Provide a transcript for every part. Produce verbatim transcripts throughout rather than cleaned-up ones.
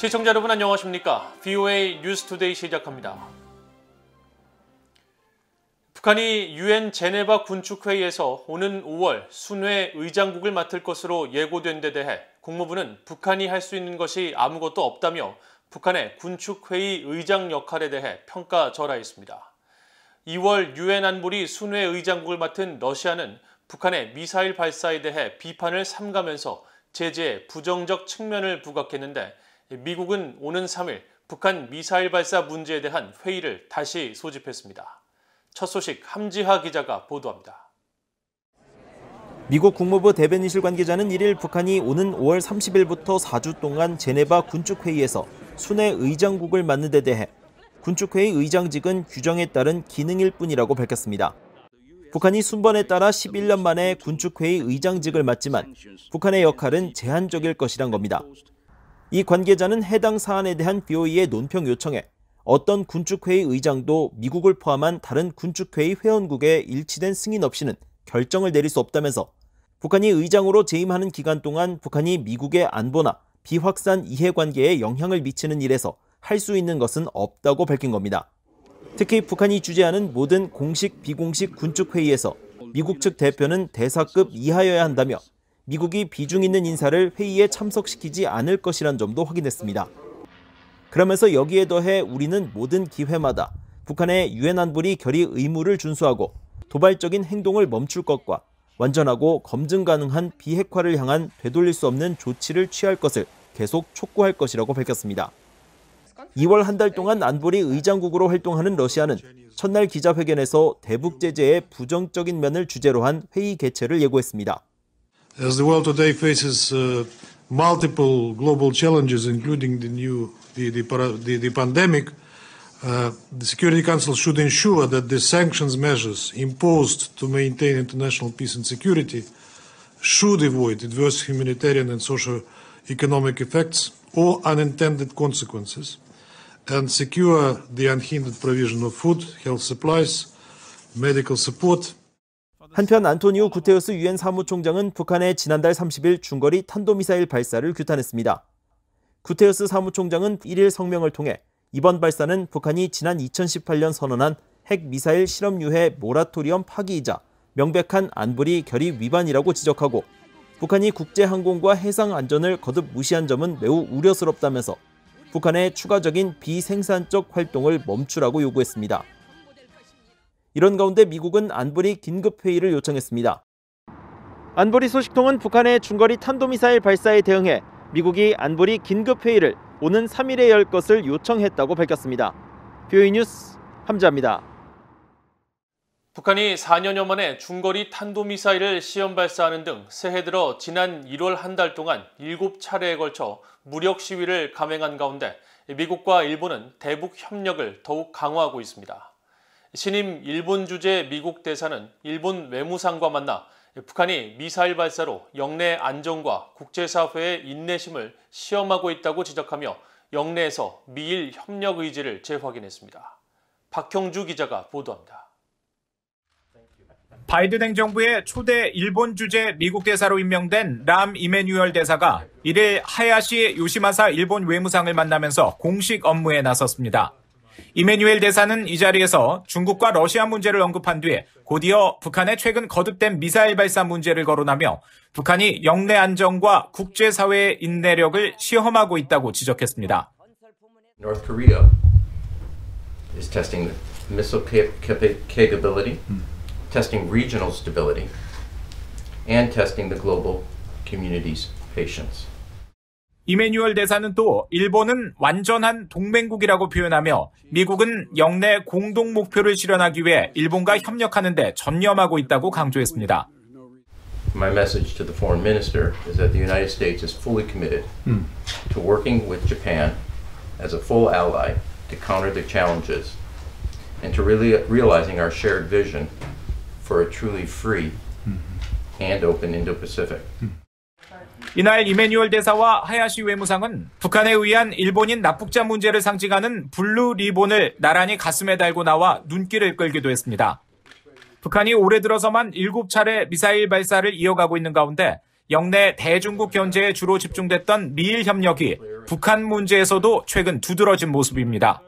시청자 여러분 안녕하십니까? 브이오에이 뉴스투데이 시작합니다. 북한이 유엔 제네바 군축회의에서 오는 오월 순회 의장국을 맡을 것으로 예고된 데 대해 국무부는 북한이 할 수 있는 것이 아무것도 없다며 북한의 군축회의 의장 역할에 대해 평가절하했습니다. 이월 유엔 안보리 순회 의장국을 맡은 러시아는 북한의 미사일 발사에 대해 비판을 삼가면서 제재에 부정적 측면을 부각했는데 미국은 오는 삼일 북한 미사일 발사 문제에 대한 회의를 다시 소집했습니다. 첫 소식 함지하 기자가 보도합니다. 미국 국무부 대변인실 관계자는 일일 북한이 오는 오월 삼십일부터 사 주 동안 제네바 군축회의에서 순회 의장국을 맡는 데 대해 군축회의 의장직은 규정에 따른 기능일 뿐이라고 밝혔습니다. 북한이 순번에 따라 십일 년 만에 군축회의 의장직을 맡지만 북한의 역할은 제한적일 것이란 겁니다. 이 관계자는 해당 사안에 대한 브이오에이의 논평 요청에 어떤 군축회의 의장도 미국을 포함한 다른 군축회의 회원국의 일치된 승인 없이는 결정을 내릴 수 없다면서 북한이 의장으로 재임하는 기간 동안 북한이 미국의 안보나 비확산 이해관계에 영향을 미치는 일에서 할 수 있는 것은 없다고 밝힌 겁니다. 특히 북한이 주재하는 모든 공식, 비공식 군축회의에서 미국 측 대표는 대사급 이하여야 한다며 미국이 비중 있는 인사를 회의에 참석시키지 않을 것이란 점도 확인했습니다. 그러면서 여기에 더해 우리는 모든 기회마다 북한의 유엔 안보리 결의 의무를 준수하고 도발적인 행동을 멈출 것과 완전하고 검증 가능한 비핵화를 향한 되돌릴 수 없는 조치를 취할 것을 계속 촉구할 것이라고 밝혔습니다. 이월 한 달 동안 안보리 의장국으로 활동하는 러시아는 첫날 기자회견에서 대북 제재의 부정적인 면을 주제로 한 회의 개최를 예고했습니다. As the world today faces uh, multiple global challenges, including the new the the, the, the pandemic, uh, the Security Council should ensure that the sanctions measures imposed to maintain international peace and security should avoid adverse humanitarian and socio-economic effects or unintended consequences, and secure the unhindered provision of food, health supplies, medical support. 한편 안토니오 구테우스 유엔 사무총장은 북한의 지난달 삼십일 중거리 탄도미사일 발사를 규탄했습니다. 구테우스 사무총장은 일일 성명을 통해 이번 발사는 북한이 지난 이천십팔 년 선언한 핵미사일 실험 유해 모라토리엄 파기이자 명백한 안보리 결의 위반이라고 지적하고 북한이 국제항공과 해상 안전을 거듭 무시한 점은 매우 우려스럽다면서 북한의 추가적인 비생산적 활동을 멈추라고 요구했습니다. 이런 가운데 미국은 안보리 긴급회의를 요청했습니다. 안보리 소식통은 북한의 중거리 탄도미사일 발사에 대응해 미국이 안보리 긴급회의를 오는 삼일에 열 것을 요청했다고 밝혔습니다. 브이오에이 뉴스 함지하입니다. 북한이 사 년여 만에 중거리 탄도미사일을 시험 발사하는 등 새해 들어 지난 일월 한 달 동안 일곱 차례에 걸쳐 무력 시위를 감행한 가운데 미국과 일본은 대북 협력을 더욱 강화하고 있습니다. 신임 일본 주재 미국 대사는 일본 외무상과 만나 북한이 미사일 발사로 영내 안정과 국제사회의 인내심을 시험하고 있다고 지적하며 영내에서 미일 협력 의지를 재확인했습니다. 박형주 기자가 보도합니다. 바이든 행정부의 초대 일본 주재 미국 대사로 임명된 람 이메뉴얼 대사가 일일 하야시 요시마사 일본 외무상을 만나면서 공식 업무에 나섰습니다. 이메뉴엘 대사는 이 자리에서 중국과 러시아 문제를 언급한 뒤에 곧이어 북한의 최근 거듭된 미사일 발사 문제를 거론하며 북한이 영내 안정과 국제사회의 인내력을 시험하고 있다고 지적했습니다. North Korea is testing missile capability, testing regional stability, and testing the global community's patience. 이메뉴얼 대사는 또 일본은 완전한 동맹국이라고 표현하며 미국은 영내 공동 목표를 실현하기 위해 일본과 협력하는 데 전념하고 있다고 강조했습니다. My message to the foreign minister is that the United States is fully committed mm. to working with Japan as a full ally to counter the challenges and to really realizing our shared vision for a truly free and open Indo-Pacific. 이날 이메뉴얼 대사와 하야시 외무상은 북한에 의한 일본인 납북자 문제를 상징하는 블루 리본을 나란히 가슴에 달고 나와 눈길을 끌기도 했습니다. 북한이 올해 들어서만 일곱 차례 미사일 발사를 이어가고 있는 가운데 영내 대중국 견제에 주로 집중됐던 미일 협력이 북한 문제에서도 최근 두드러진 모습입니다.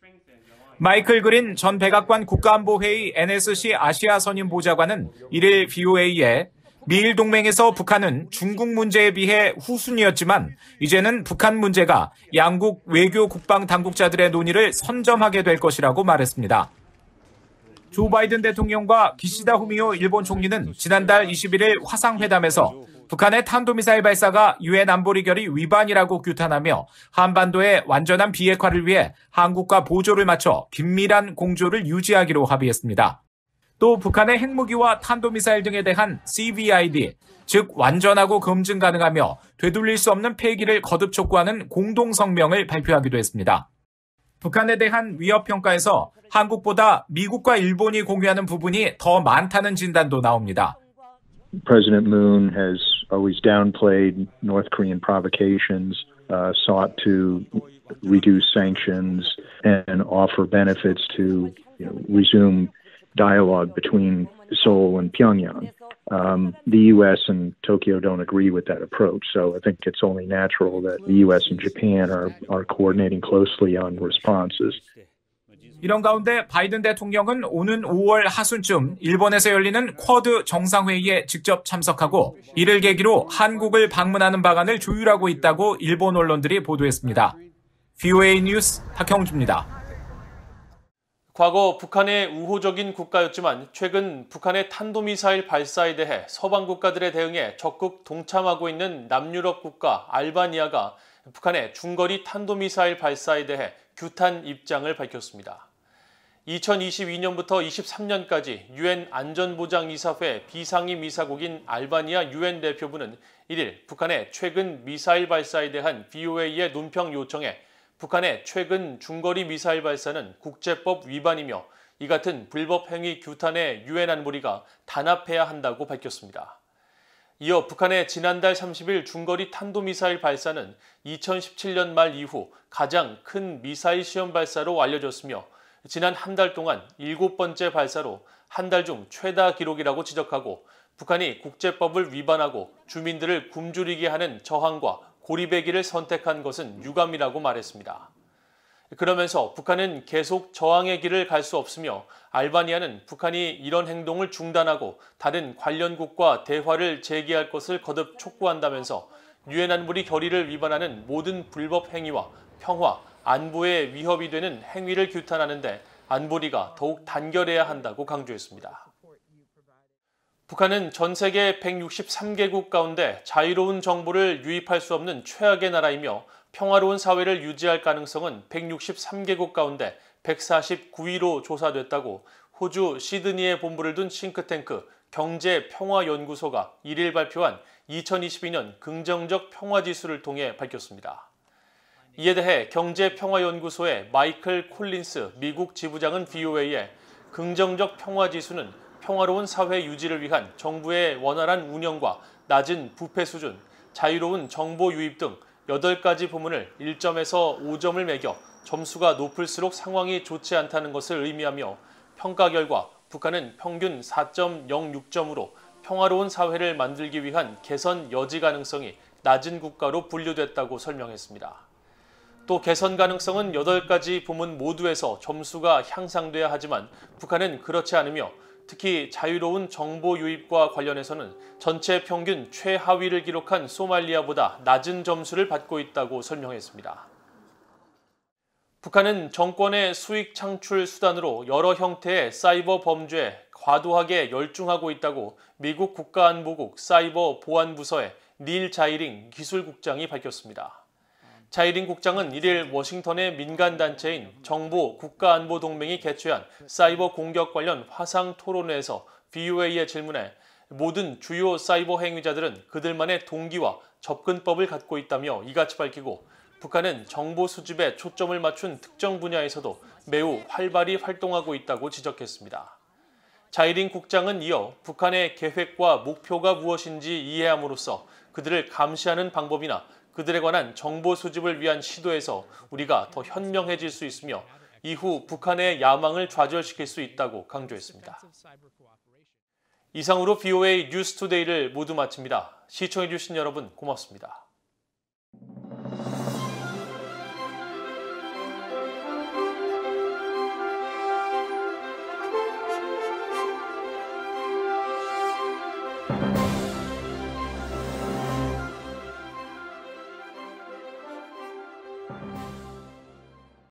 마이클 그린 전 백악관 국가안보회의 엔에스씨 아시아 선임 보좌관은 일일 브이오에이에 미일 동맹에서 북한은 중국 문제에 비해 후순위였지만 이제는 북한 문제가 양국 외교 국방 당국자들의 논의를 선점하게 될 것이라고 말했습니다. 조 바이든 대통령과 기시다 후미오 일본 총리는 지난달 이십일일 화상회담에서 북한의 탄도미사일 발사가 유엔 안보리 결의 위반이라고 규탄하며 한반도의 완전한 비핵화를 위해 한국과 보조를 맞춰 긴밀한 공조를 유지하기로 합의했습니다. 또 북한의 핵무기와 탄도미사일 등에 대한 씨브이아이디, 즉 완전하고 검증 가능하며 되돌릴 수 없는 폐기를 거듭 촉구하는 공동성명을 발표하기도 했습니다. 북한에 대한 위협평가에서 한국보다 미국과 일본이 공유하는 부분이 더 많다는 진단도 나옵니다. President Moon has always downplayed North Korean provocations, uh, sought to reduce sanctions, and offer benefits to you know, resume dialogue between Seoul and Pyongyang. Um, the U S and Tokyo don't agree with that approach, so I think it's only natural that the U S and Japan are, are coordinating closely on responses. 이런 가운데 바이든 대통령은 오는 오월 하순쯤 일본에서 열리는 쿼드 정상회의에 직접 참석하고 이를 계기로 한국을 방문하는 방안을 조율하고 있다고 일본 언론들이 보도했습니다. 브이오에이 뉴스 박형주입니다. 과거 북한의 우호적인 국가였지만 최근 북한의 탄도미사일 발사에 대해 서방 국가들의 대응에 적극 동참하고 있는 남유럽 국가 알바니아가 북한의 중거리 탄도미사일 발사에 대해 규탄 입장을 밝혔습니다. 이천이십이년부터 이십삼년까지 유엔 안전보장이사회 비상임 이사국인 알바니아 유엔 대표부는 일일 북한의 최근 미사일 발사에 대한 브이오에이의 논평 요청에 북한의 최근 중거리 미사일 발사는 국제법 위반이며 이 같은 불법 행위 규탄에 유엔 안보리가 단합해야 한다고 밝혔습니다. 이어 북한의 지난달 삼십일 중거리 탄도미사일 발사는 이천십칠년 말 이후 가장 큰 미사일 시험 발사로 알려졌으며 지난 한 달 동안 일곱 번째 발사로 한 달 중 최다 기록이라고 지적하고 북한이 국제법을 위반하고 주민들을 굶주리게 하는 저항과 고리배기를 선택한 것은 유감이라고 말했습니다. 그러면서 북한은 계속 저항의 길을 갈 수 없으며 알바니아는 북한이 이런 행동을 중단하고 다른 관련국과 대화를 재개할 것을 거듭 촉구한다면서 유엔 안보리 결의를 위반하는 모든 불법 행위와 평화, 안보에 위협이 되는 행위를 규탄하는데 안보리가 더욱 단결해야 한다고 강조했습니다. 북한은 전 세계 백육십삼 개국 가운데 자유로운 정보를 유입할 수 없는 최악의 나라이며 평화로운 사회를 유지할 가능성은 백육십삼 개국 가운데 백사십구 위로 조사됐다고 호주 시드니에 본부를 둔 싱크탱크 경제평화연구소가 일일 발표한 이천이십이년 긍정적 평화지수를 통해 밝혔습니다. 이에 대해 경제평화연구소의 마이클 콜린스 미국 지부장은 브이오에이에 긍정적 평화지수는 평화로운 사회 유지를 위한 정부의 원활한 운영과 낮은 부패 수준, 자유로운 정보 유입 등 여덟 가지 부문을 일 점에서 오 점을 매겨 점수가 높을수록 상황이 좋지 않다는 것을 의미하며 평가 결과 북한은 평균 사 점 영육 점으로 평화로운 사회를 만들기 위한 개선 여지 가능성이 낮은 국가로 분류됐다고 설명했습니다. 또 개선 가능성은 여덟 가지 부문 모두에서 점수가 향상돼야 하지만 북한은 그렇지 않으며 특히 자유로운 정보 유입과 관련해서는 전체 평균 최하위를 기록한 소말리아보다 낮은 점수를 받고 있다고 설명했습니다. 북한은 정권의 수익 창출 수단으로 여러 형태의 사이버 범죄에 과도하게 열중하고 있다고 미국 국가안보국 사이버 보안부서의 닐 자이링 기술국장이 밝혔습니다. 자이링 국장은 일일 워싱턴의 민간단체인 정보 국가안보동맹이 개최한 사이버 공격 관련 화상 토론회에서 브이오에이의 질문에 모든 주요 사이버 행위자들은 그들만의 동기와 접근법을 갖고 있다며 이같이 밝히고 북한은 정보 수집에 초점을 맞춘 특정 분야에서도 매우 활발히 활동하고 있다고 지적했습니다. 자이링 국장은 이어 북한의 계획과 목표가 무엇인지 이해함으로써 그들을 감시하는 방법이나 그들에 관한 정보 수집을 위한 시도에서 우리가 더 현명해질 수 있으며 이후 북한의 야망을 좌절시킬 수 있다고 강조했습니다. 이상으로 브이오에이 뉴스투데이를 모두 마칩니다. 시청해주신 여러분 고맙습니다. 있습니다.